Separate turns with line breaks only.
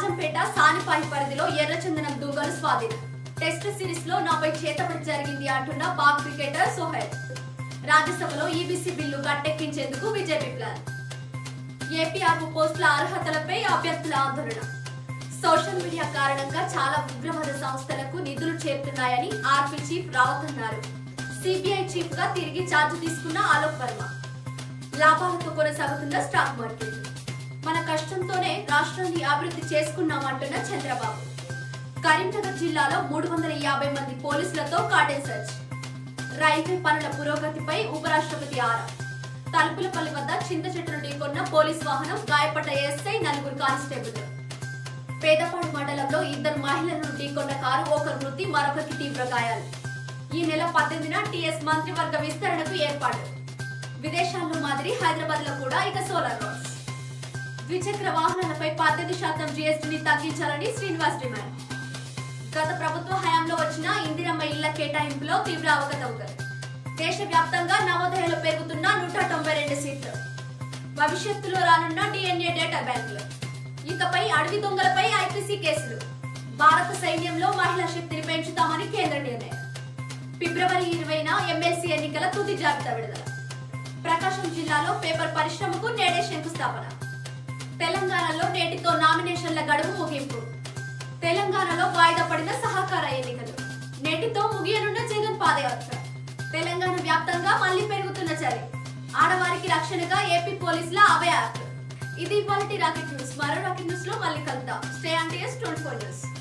రాజంపేట సానిపాయి పరిధిలో ఎర్రచందనం దూగలు స్వాధీనం. టెస్ట్ సిరీస్ లో నాపై చేతబడి జరిగింది అంటున్న పాక్ క్రికెటర్ సోహెల్. రాజ్యసభలో ఈబీసీ బిల్లు గట్టెక్కించేందుకు బీజేపీ ప్లాన్. ఏపీఆర్ఓ పోస్టుల అర్హతలపై అభ్యర్థుల ఆందోళన. సోషల్ మీడియా కారణంగా చాలా ఉగ్రవాద సంస్థలకు నిధులు చేరుతున్నాయని ఆర్పీ చీఫ్ రావత్ అన్నారు. సిబిఐ చీఫ్ గా తిరిగి ఛార్జ్ తీసుకున్న ఆలోక్ వర్మ. లాభాలతో కొనసాగుతున్న స్టాక్ మార్కెట్. మన కష్టంతోనే రాష్ట్రాన్ని అభివృద్ధి చేసుకున్నామంటున్న చంద్రబాబు. కరీంనగర్ జిల్లాలో 350 మంది పోలీసులతో కార్డెన్ సెర్చ్. రైల్వే పనుల పురోగతిపై ఉపరాష్ట్రపతి ఆరా. తలుపులపల్లి వద్ద చింత చెట్టును ఢీకొన్న పోలీస్ వాహనం, గాయపడ్డ ఎస్ఐ, 4 కానిస్టేబుల్. పేదపాడు మండలంలో 2 మహిళలను ఢీకొన్న కారు, ఒకరు మృతి, మరొకరికి తీవ్ర గాయాలు. ఈ నెల 18న టీఎస్ మంత్రివర్గ విస్తరణకు ఏర్పాటు. విదేశాల్లో మాదిరి హైదరాబాద్ లో కూడా ఇక సోలార్ రోడ్స్. ద్విచక్ర వాహనాలపై 18% జీఎస్టీని తగ్గించాలని శ్రీనివాస్ డిమాండ్. గత ప్రభుత్వ హయాంలో వచ్చిన ఇందిరమ్మ ఇళ్ల కేటాయింపులో తీవ్ర అవకతవకలు. దేశవ్యాప్తంగా నవోదయలో పెరుగుతున్న 192 సీట్లు. భవిష్యత్తులో రానున్న డిఎన్ఏ డేటా బ్యాంకులు. ఇకపై అడవి దొంగలపై ఐపీసీ కేసులు. భారత సైన్యంలో మహిళా శక్తిని పెంచుతామని కేంద్ర నిర్ణయం. ఫిబ్రవరి 20న ఎమ్మెల్సీ ఎన్నికల తుది జాబితా విడుదల. ప్రకాశం జిల్లాలో పేపర్ పరిశ్రమకు నేడే శంకుస్థాపన. తెలంగాణలో నేటితో నామినేషన్ల గడువు ముగింపు. తెలంగాణలో వాయిదా పడిన సహకార ఎన్నికలు. నేటితో ముగియనున్న జగన్ పాదయాత్ర. తెలంగాణ వ్యాప్తంగా మళ్లీ పెరుగుతున్న చలి. ఆడవారికి రక్షణగా ఏపీ పోలీసుల అభయ యాత్ర. ఇది ఇవాల్టి రాకెట్ న్యూస్. మరో రాకెట్ న్యూస్ లో మళ్ళీ కలుద్దాం. Stay on TS 24 news.